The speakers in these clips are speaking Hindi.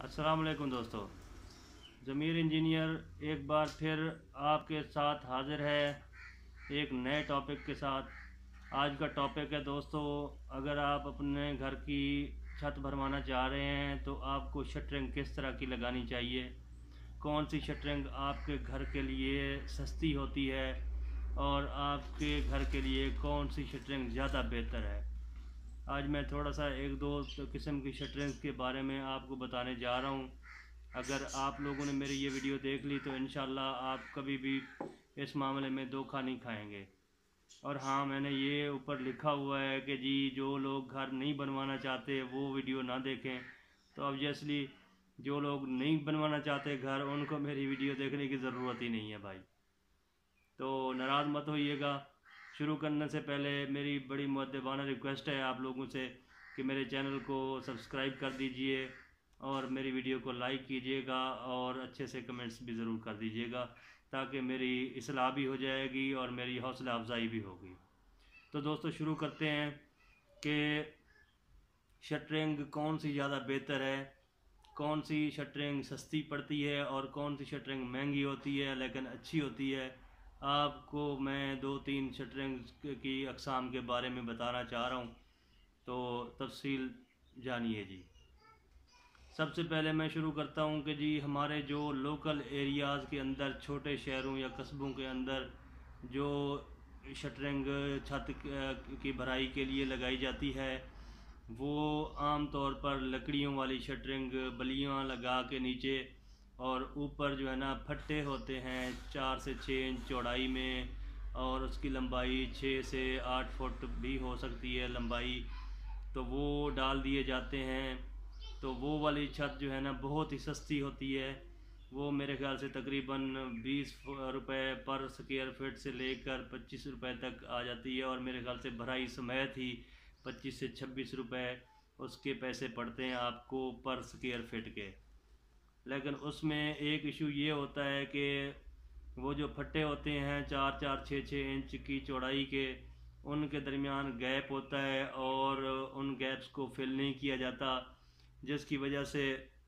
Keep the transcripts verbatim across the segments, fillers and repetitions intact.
अस्सलाम वालेकुम दोस्तों। ज़मीर इंजीनियर एक बार फिर आपके साथ हाज़िर है एक नए टॉपिक के साथ। आज का टॉपिक है दोस्तों, अगर आप अपने घर की छत भरवाना चाह रहे हैं तो आपको शटरिंग किस तरह की लगानी चाहिए, कौन सी शटरिंग आपके घर के लिए सस्ती होती है और आपके घर के लिए कौन सी शटरिंग ज़्यादा बेहतर है। आज मैं थोड़ा सा एक दो किस्म की शटरिंग के बारे में आपको बताने जा रहा हूँ। अगर आप लोगों ने मेरी ये वीडियो देख ली तो इंशाल्लाह आप कभी भी इस मामले में धोखा नहीं खाएंगे। और हाँ, मैंने ये ऊपर लिखा हुआ है कि जी जो लोग घर नहीं बनवाना चाहते वो वीडियो ना देखें। तो ऑब्वियसली जो लोग नहीं बनवाना चाहते घर, उनको मेरी वीडियो देखने की ज़रूरत ही नहीं है भाई। तो नाराज़ मत होइएगा। शुरू करने से पहले मेरी बड़ी मुअद्दबाना रिक्वेस्ट है आप लोगों से कि मेरे चैनल को सब्सक्राइब कर दीजिए और मेरी वीडियो को लाइक कीजिएगा और अच्छे से कमेंट्स भी ज़रूर कर दीजिएगा, ताकि मेरी इस्लाह भी हो जाएगी और मेरी हौसला अफजाई भी होगी। तो दोस्तों शुरू करते हैं कि शटरिंग कौन सी ज़्यादा बेहतर है, कौन सी शटरिंग सस्ती पड़ती है और कौन सी शटरिंग महंगी होती है लेकिन अच्छी होती है। आपको मैं दो तीन शटरिंग की अक़साम के बारे में बताना चाह रहा हूँ, तो तफसील जानिए जी। सबसे पहले मैं शुरू करता हूँ कि जी हमारे जो लोकल एरियाज़ के अंदर, छोटे शहरों या कस्बों के अंदर जो शटरिंग छत की भराई के लिए लगाई जाती है वो आम तौर पर लकड़ियों वाली शटरिंग, बलियाँ लगा के नीचे, और ऊपर जो है ना फट्टे होते हैं चार से छः इंच चौड़ाई में, और उसकी लंबाई छः से आठ फुट भी हो सकती है लंबाई, तो वो डाल दिए जाते हैं। तो वो वाली छत जो है ना बहुत ही सस्ती होती है। वो मेरे ख्याल से तकरीबन बीस रुपये पर स्क्वायर फीट से लेकर पच्चीस रुपये तक आ जाती है, और मेरे ख्याल से भराई समेत ही पच्चीस से छब्बीस रुपये उसके पैसे पड़ते हैं आपको पर स्क्वायर फीट के। लेकिन उसमें एक इशू ये होता है कि वो जो फट्टे होते हैं चार चार छः छः इंच की चौड़ाई के, उनके दरमियान गैप होता है और उन गैप्स को फिल नहीं किया जाता, जिसकी वजह से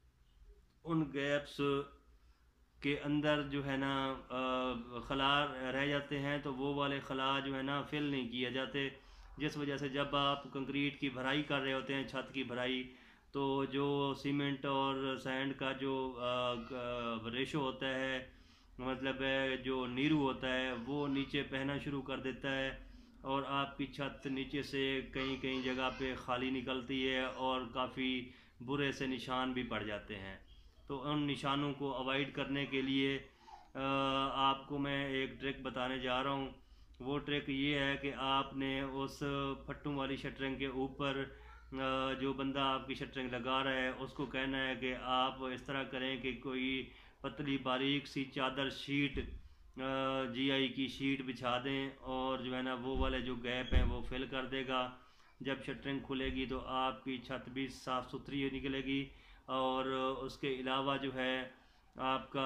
उन गैप्स के अंदर जो है ना खला रह जाते हैं। तो वो वाले खला जो है ना फिल नहीं किए जाते, जिस वजह से जब आप कंक्रीट की भराई कर रहे होते हैं, छत की भराई, तो जो सीमेंट और सैंड का जो रेशो होता है, मतलब जो नीरू होता है, वो नीचे बहना शुरू कर देता है और आपकी छत नीचे से कहीं कहीं जगह पे खाली निकलती है और काफ़ी बुरे से निशान भी पड़ जाते हैं। तो उन निशानों को अवॉइड करने के लिए आपको मैं एक ट्रिक बताने जा रहा हूँ। वो ट्रिक ये है कि आपने उस फट्टू वाली शटरिंग के ऊपर जो बंदा आपकी शटरिंग लगा रहा है उसको कहना है कि आप इस तरह करें कि कोई पतली बारीक सी चादर शीट, जी आई की शीट बिछा दें, और जो है ना वो वाले जो गैप हैं वो फिल कर देगा। जब शटरिंग खुलेगी तो आपकी छत भी साफ़ सुथरी निकलेगी, और उसके अलावा जो है आपका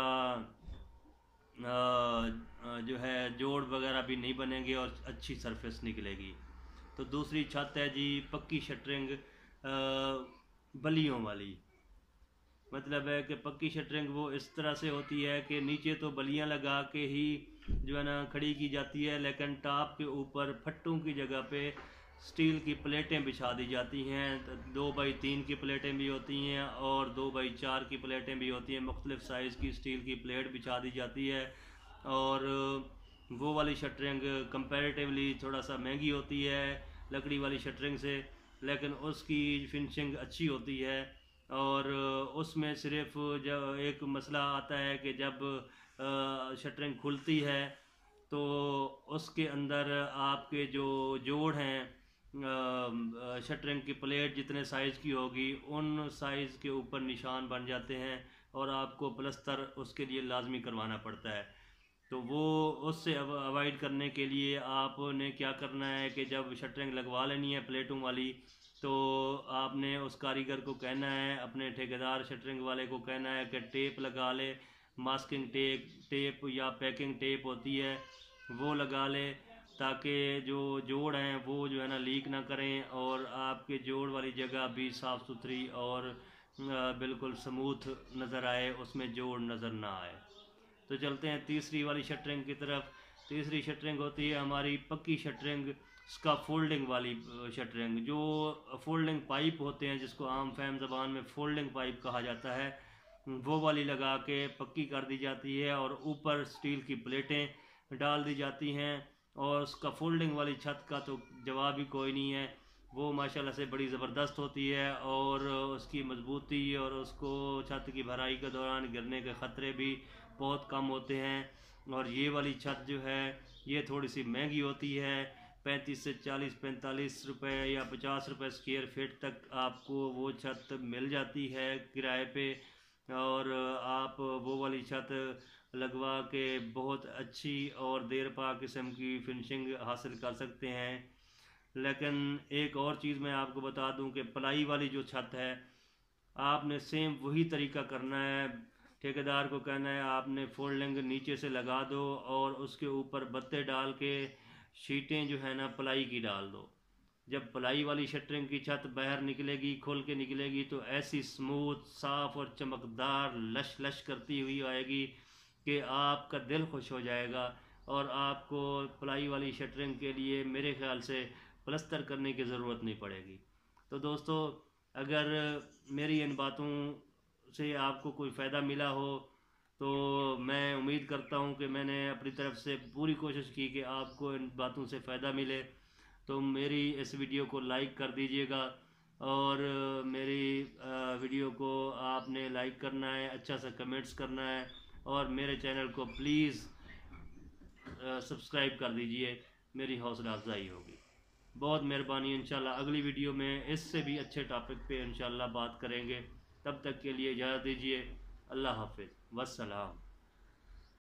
जो है जोड़ वगैरह भी नहीं बनेंगे और अच्छी सरफेस निकलेगी। तो दूसरी छत है जी पक्की शटरिंग बलियों वाली। मतलब है कि पक्की शटरिंग वो इस तरह से होती है कि नीचे तो बलियां लगा के ही जो है ना खड़ी की जाती है, लेकिन टॉप के ऊपर फट्टों की जगह पे स्टील की प्लेटें बिछा दी जाती हैं। दो बाई तीन की प्लेटें भी होती हैं और दो बाई चार की प्लेटें भी होती हैं। मुख्तलिफ़ साइज़ की स्टील की प्लेट बिछा दी जाती है, और वो वाली शटरिंग कंपैरेटिवली थोड़ा सा महंगी होती है लकड़ी वाली शटरिंग से, लेकिन उसकी फिनिशिंग अच्छी होती है। और उसमें सिर्फ जब एक मसला आता है कि जब शटरिंग खुलती है तो उसके अंदर आपके जो जोड़ हैं, शटरिंग की प्लेट जितने साइज़ की होगी उन साइज़ के ऊपर निशान बन जाते हैं, और आपको प्लस्तर उसके लिए लाजमी करवाना पड़ता है। तो वो उससे अवॉइड करने के लिए आपने क्या करना है कि जब शटरिंग लगवा लेनी है प्लेटों वाली, तो आपने उस कारीगर को कहना है, अपने ठेकेदार शटरिंग वाले को कहना है कि टेप लगा ले, मास्किंग टेप टेप या पैकिंग टेप होती है वो लगा ले, ताकि जो जोड़ हैं वो जो है ना लीक ना करें और आपके जोड़ वाली जगह भी साफ़ सुथरी और बिल्कुल स्मूथ नज़र आए, उसमें जोड़ नज़र ना आए। तो चलते हैं तीसरी वाली शटरिंग की तरफ। तीसरी शटरिंग होती है हमारी पक्की शटरिंग, इसका फोल्डिंग वाली शटरिंग, जो फोल्डिंग पाइप होते हैं जिसको आम फहम ज़बान में फोल्डिंग पाइप कहा जाता है, वो वाली लगा के पक्की कर दी जाती है और ऊपर स्टील की प्लेटें डाल दी जाती हैं। और उसका फोल्डिंग वाली छत का तो जवाब ही कोई नहीं है, वो माशाल्लाह से बड़ी ज़बरदस्त होती है और उसकी मजबूती और उसको छत की भराई के दौरान गिरने के ख़तरे भी बहुत कम होते हैं। और ये वाली छत जो है ये थोड़ी सी महंगी होती है, पैंतीस से चालीस पैंतालीस रुपए या पचास रुपए स्क्वायर फीट तक आपको वो छत मिल जाती है किराए पे। और आप वो वाली छत लगवा के बहुत अच्छी और देर पा किस्म की फिनिशिंग हासिल कर सकते हैं। लेकिन एक और चीज़ मैं आपको बता दूं कि प्लाई वाली जो छत है आपने सेम वही तरीका करना है। ठेकेदार को कहना है आपने फोल्डिंग नीचे से लगा दो और उसके ऊपर बत्ते डाल के शीटें जो है ना प्लाई की डाल दो। जब प्लाई वाली शटरिंग की छत बाहर निकलेगी, खोल के निकलेगी, तो ऐसी स्मूथ साफ़ और चमकदार लश लश करती हुई आएगी कि आपका दिल खुश हो जाएगा। और आपको प्लाई वाली शटरिंग के लिए मेरे ख्याल से प्लस्तर करने की ज़रूरत नहीं पड़ेगी। तो दोस्तों, अगर मेरी इन बातों से आपको कोई फ़ायदा मिला हो तो मैं उम्मीद करता हूँ कि मैंने अपनी तरफ से पूरी कोशिश की कि आपको इन बातों से फ़ायदा मिले। तो मेरी इस वीडियो को लाइक कर दीजिएगा और मेरी वीडियो को आपने लाइक करना है, अच्छा सा कमेंट्स करना है और मेरे चैनल को प्लीज़ सब्सक्राइब कर दीजिए, मेरी हौसला अफजाई होगी। बहुत मेहरबानी। इंशाल्लाह अगली वीडियो में इससे भी अच्छे टॉपिक पे इंशाल्लाह बात करेंगे। तब तक के लिए इजाज़त दीजिए। अल्लाह हाफिज़, वस्सलाम।